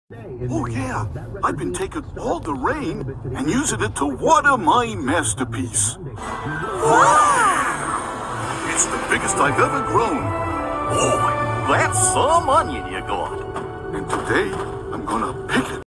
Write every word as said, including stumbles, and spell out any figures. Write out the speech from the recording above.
Oh yeah, I've been taking all the rain and using it to water my masterpiece. Wow! It's the biggest I've ever grown. Boy, that's some onion you got. And today, I'm gonna pick it.